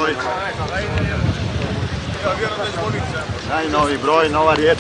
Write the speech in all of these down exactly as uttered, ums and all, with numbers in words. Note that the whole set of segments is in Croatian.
broj. Najnoviji broj, nova riječ.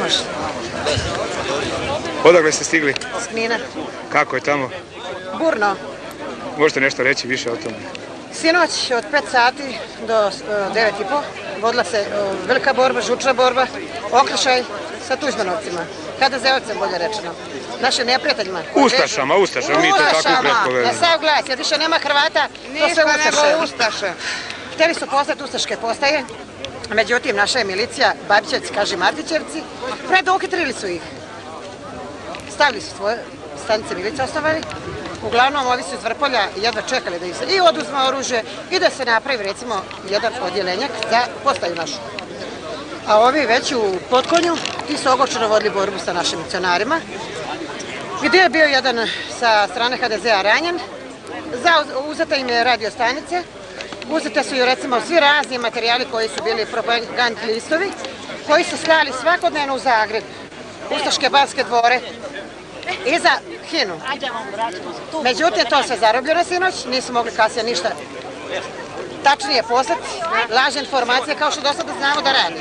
Odakle ste stigli? S Knina. Kako je tamo? Burno. Možete nešto reći više o tome? Sinoć od pet sati do devet i po vodila se velika borba, žučna borba, okršaj sa Tuđmanovcima. H D Z-ovcem, bolje rečeno. Našim neprijateljima. Ustašama, Ustašama, mi to tako kratko na sav glas, jer više nema Hrvata, to sve Ustaše. Ustaše. Htjeli su postati Ustaške postaje, međutim naša je milicija, Babićevci, kaže Martićevci, preduhitrili su ih. Stavili su svoje stanice milice ostavili. Uglavnom, ovi su iz Vrpolja jedva čekali da ih se i oduzme oružje i da se napravi, recimo, jedan odjelenjak za postaju našu. A ovi već u Potkonju, ti su ogorčeno vodili borbu sa našim milicionarima, gdje je bio jedan sa strane H D Z-a ranjen, uzeta im je radio stanice, uzete su i recimo svi razni materijali koji su bili propagandni listovi, koji su slali svakodnevno u Zagreb, ustaške barske dvore i za Hinu. Međutim, to sve zarobljeno sinoć, nisu mogli kasnije ništa tačnije poslati, lažne informacije kao što do sada znamo da radi.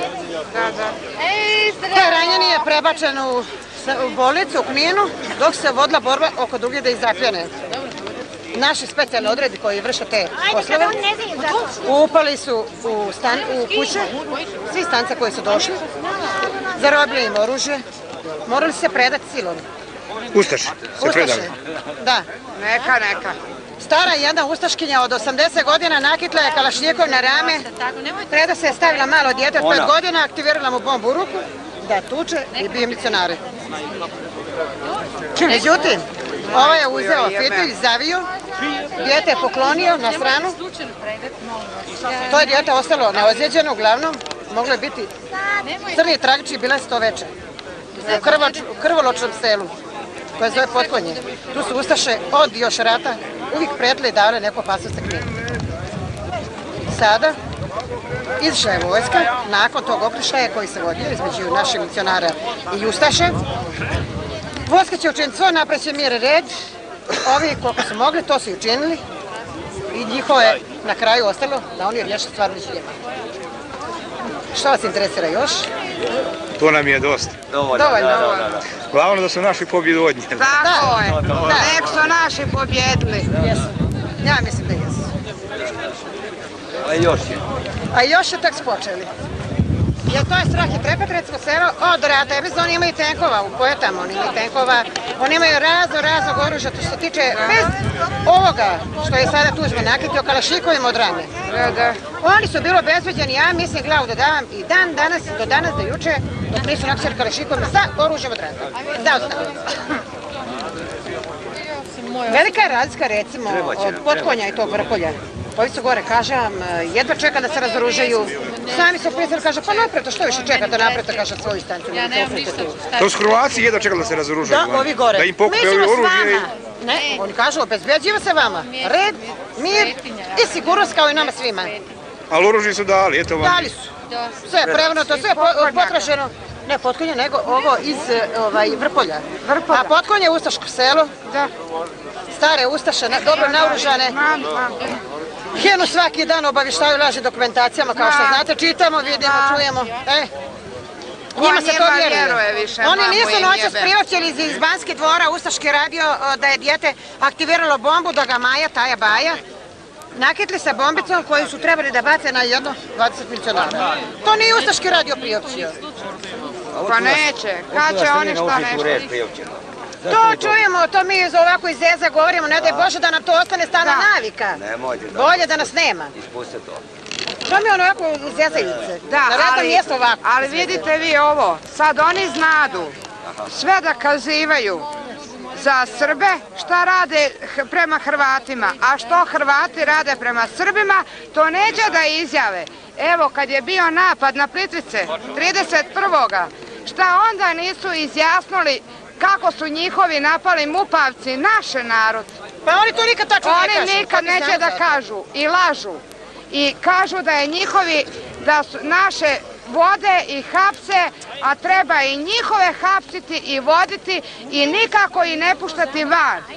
Taj ranjeni je prebačen u bolnicu u Kninu, dok se vodila borba oko druge da ih zapljene. Naši specijalni odredi koji vrše te poslove upali su u kuće, svi stanca koji su došli, zarobili im oružje, morali se predati silom. Ustaši se predali? Da. Neka, neka. Stara jedna ustaškinja od osamdeset godina nakitla je kalašnjikov na rame, preda se je stavila malo dijete od pet godina, aktivirala mu bombu u ruku, da tuče i bije milicionare. Međutim, ovaj je uzeo fitilj, zavio, dijete je poklonio na stranu, to je dijete ostalo neozlijeđeno, uglavnom, moglo je biti crni tragični bilanc to veče, u krvoločnom selu koje zove Potkonje. Tu su ustaše od još rata uvijek prijetile i davale neku opasnost za Knin. Sada izišla je vojska nakon tog okršaja koji se vodio između naših milicionara i ustaše. Vojska će učiniti svoj, napraviti mir i red. Ovi koliko su mogli, to su i učinili. I njihovo je na kraju ostalo da oni riješe stvar već njima. Što vas interesira još? To nam je dosta. Dovoljno. Glavno da su naši pobjedu odnijeli. Tako je. Nek su naši pobjedili. Jesu. Ja mislim da jesu. A još je. A još je tek spočeli. Jer to je strah i trepet, recimo selo od rata. Ja mislim, oni imaju tenkova u Pojetama, oni imaju tenkova, oni imaju razno, raznog oružja, to što se tiče bez ovoga što je sada Tuđman nakitio kalašnjikovima od rane. Oni su bilo bezveđeni, ja mislim glavu da davam i dan danas, do danas, do juče, dok nisu nakitili kalašnjikovima sa oružjem od rane. Da ostavim. Velika je razlika, recimo, od Potkonja i tog Vrpolja. Ovi su gore, kažem, jedva čeka da se razoružaju. Sami su pisali, kaže, pa napreto, što više čekate napreto, kaže, svoju stancu. To su Hrvatski jedva čekali da se razoružaju. Da, ovi gore. Da im pokupe ovi oružje. Ne, oni kažu, obezbeđiva se vama. Red, mir i sigurnost kao i nama svima. Ali oružje su dali, eto vam. Dali su. Sve prevrnuto, sve potrašeno. Ne Potkonje, nego ovo iz Vrpolja. A Potkonje je ustaško selo. Stare ustaše, dobro naoružane. Hinu svaki dan obavištaju lažnim dokumentacijama, kao što znate, čitamo, vidimo, čujemo. Njima se to vjeruje. Oni nisu noćas priopćili iz Banske dvora, ustaški radio, da je dijete aktiviralo bombu, da ga Maja, Taja Baja, nakitli sa bombicom koju su trebali da bace na jedno dvadeset milicionara. To nije ustaški radio priopćio. Pa neće, kad će oni šta nešto? To čujemo, to mi ovako iz zeza govorimo, ne daj Bože da nam to ostane stalna navika. Bolje da nas nema. To mi je ono ovako iz zezajice. Da, ali vidite vi ovo, sad oni znadu sve da kazivaju za Srbe šta rade prema Hrvatima, a što Hrvati rade prema Srbima, to neće da izjave. Evo, kad je bio napad na Plitvice, trideset prvoga šta onda nisu izjasnili kako su njihovi napali mupavci, naše narod. Pa oni to nikad tačno ne kažu. Oni nikad neće da kažu i lažu. I kažu da je njihovi, da su naše vode i hapse, a treba i njihove hapsiti i voditi i nikako i ne puštati van.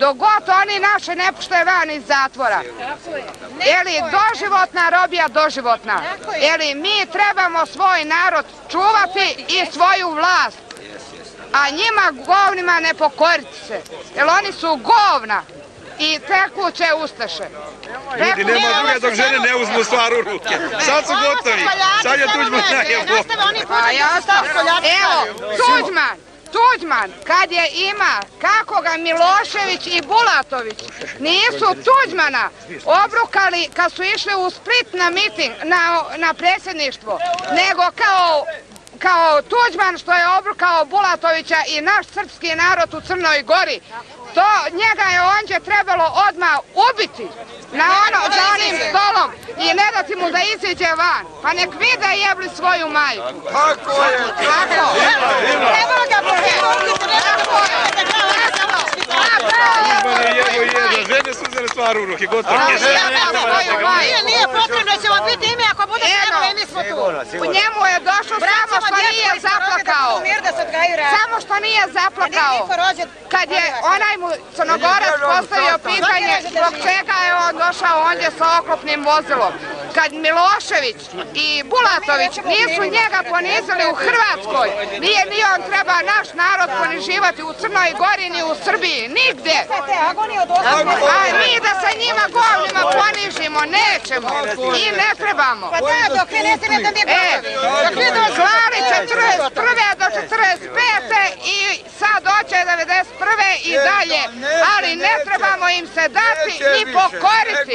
dok god oni naše ne pušte van iz zatvora. Jeli doživotna robija doživotna. Jeli mi trebamo svoj narod čuvati i svoju vlast. A njima govnima ne pokoriti se. Jer oni su govna i tekuće ustaše. Ljudi, nema druge dok žene ne uzmu stvar u ruke. Sad su gotovi. Sad je Tuđman najebo. Pa jasno. Evo, Tuđman. Tuđman, kad je ima, kako ga Milošević i Bulatović nisu Tuđmana obrukali kad su išli u Split na miting, na, na predsjedništvo, nego kao, kao Tuđman što je obrukao Bulatovića i naš srpski narod u Crnoj Gori. To njega je onđe trebalo odmah ubiti na ono, za onim stolom i ne dati mu da iziđe van. Pa nek vide jebli svoju majku. Tako je. Tako. Trebalo ga pokrenuti. Žene su uzeli stvar u ruke, gotovo. Nije potrebno, ćemo biti imi ako bude trebalo i mi smo tu. U njemu je došlo samo što nije zaplakao. Samo što nije zaplakao. Kad je onaj mu Crnogorac postavio pitanje zbog čega je on došao ondje sa oklopnim vozilom. Kad Milošević i Bulatović nisu njega ponizili u Hrvatskoj, nije ni on treba naš narod poniživati u Crnoj Gori ni u Srbiji, nigdje. A mi da se njima govnima ponižimo, nećemo i ne trebamo. Pa da, dok vi niste da mi govovi. Zvali četrdeset prve do četrdeset pete i sad doće devedeset prve i dalje, ali ne trebamo im se dati ni pokoriti.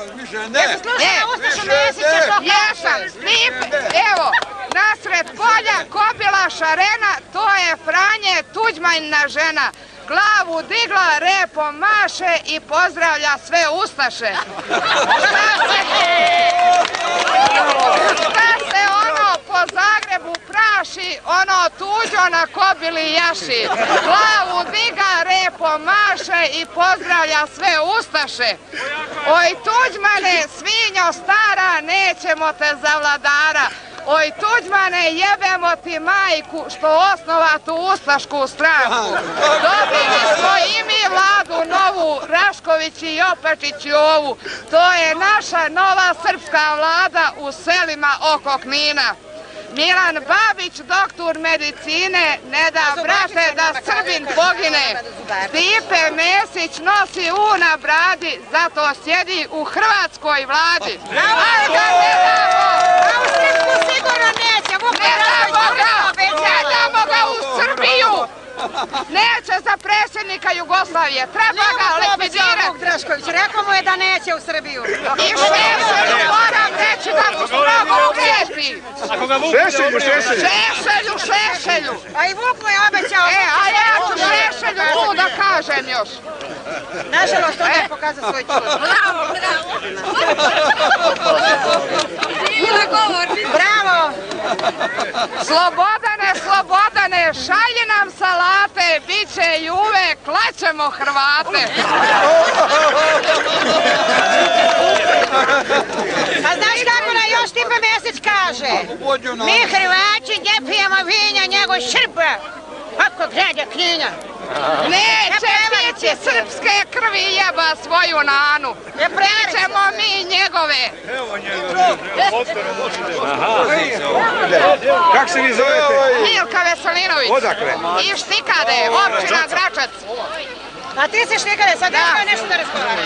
Jesam, evo, nasred polja kobila šarena, to je Franje Tuđmanina žena. Glavu digla, repom maše i pozdravlja sve ustaše. Šta se ono po Zagrebu praši, ono tuđo na kobili jaši. Glavu diga, repom maše i pozdravlja sve ustaše. Oj Tuđmane, svinjo stara, nećemo te za vladara. Oj Tuđmane, jebemo ti majku što osnova tu ustašku stranku. Dobili smo i mi vladu novu, Rašković i Jopečić i ovu. To je naša nova srpska vlada u selima oko Knina. Milan Babić, doktor medicine, ne da brate da Srbin pogine. Stipe Mesić nosi u na bradi, zato sjedi u hrvatskoj vladi. Ali ga ne damo! A u Srpsku sigurno neće, Ne damo ga! Ne damo ga u Srbiju! Neće za predsjednika Jugoslavije, treba ga likvidirati. Drašković, rekao mu je da neće u Srbiju. I Šešelju moram reći da mu strogo ugreti. Šešelju, šešelju. Šešelju, Šešelju. A i Vuk mu je obećao. E, a ja ću Šešelju tu da kažem još. Nažalost, on je pokazao svoj čud. Bravo, bravo. Živjela govornica. Bravo. Slobodane, Slobodane, šalji nam salate, bit će i uvek, klaćemo Hrvate. A znaš kako nam još Stipe Mesić kaže? Mi Hrvaći gdje pijemo vinja njegov Srba. Kako grada Knina. Neće biti srpske krvi jeba svoju nanu. Nećemo mi njegove. Kako se vi zovete? Milka Veselinović. Odakle? I Štikade, općina Gračac. A ti si Štikade, sad nema nešto da razgovaramo.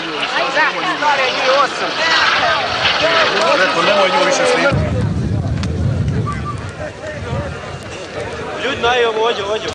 Rekao, nemoj nju više snimati. Ljudi naj ovo ođe, ođe.